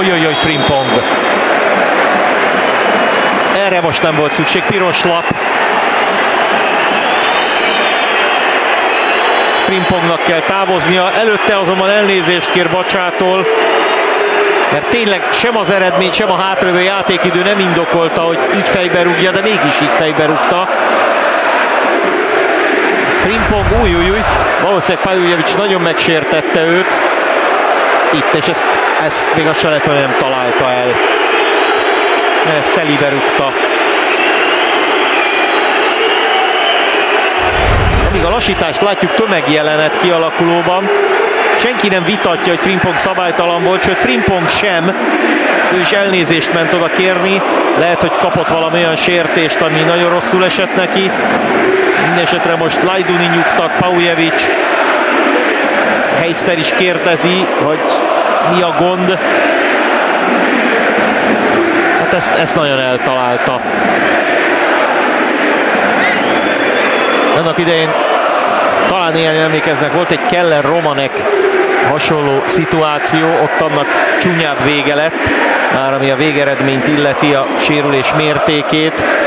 Ojojoj, Frimpong. Erre most nem volt szükség, piros lap. Frimpongnak kell távoznia, előtte azonban elnézést kér Bacsától, mert tényleg sem az eredmény, sem a hátralévő játékidő nem indokolta, hogy így fejbe rúgja, de mégis így fejbe rúgta. Frimpong, új, valószínűleg Pavljevic nagyon megsértette őt itt, és ezt még a selejtben nem találta el. Ezt telibe rúgta. Amíg a lassítást látjuk, tömegjelenet kialakulóban. Senki nem vitatja, hogy Frimpong szabálytalan volt, sőt Frimpong sem. Ő is elnézést ment oda kérni. Lehet, hogy kapott valami olyan sértést, ami nagyon rosszul esett neki. Mindenesetre most Lajduni nyugtat, Pavljevic. Heister is kérdezi, hogy mi a gond. Hát ezt nagyon eltalálta. Annak idején talán néhány emlékeznek, volt egy Keller-Romanek hasonló szituáció, ott annak csúnyább vége lett, már ami a végeredményt illeti, a sérülés mértékét.